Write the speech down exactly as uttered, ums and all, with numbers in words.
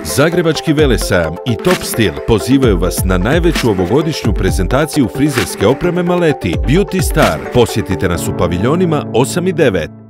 Zagrebački velesajam i Top Stil pozivaju vas na najveću ovogodišnju prezentaciju frizerske opreme Maleti Beauty Star. Posjetite nas u paviljonima osam i devet.